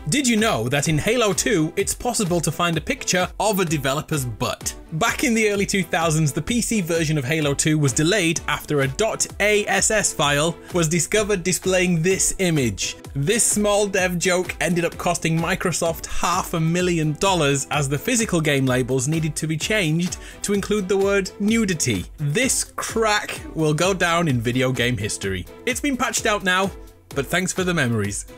Did you know that in Halo 2, it's possible to find a picture of a developer's butt? Back in the early 2000s, the PC version of Halo 2 was delayed after a .ass file was discovered displaying this image. This small dev joke ended up costing Microsoft $500,000 as the physical game labels needed to be changed to include the word nudity. This crack will go down in video game history. It's been patched out now, but thanks for the memories.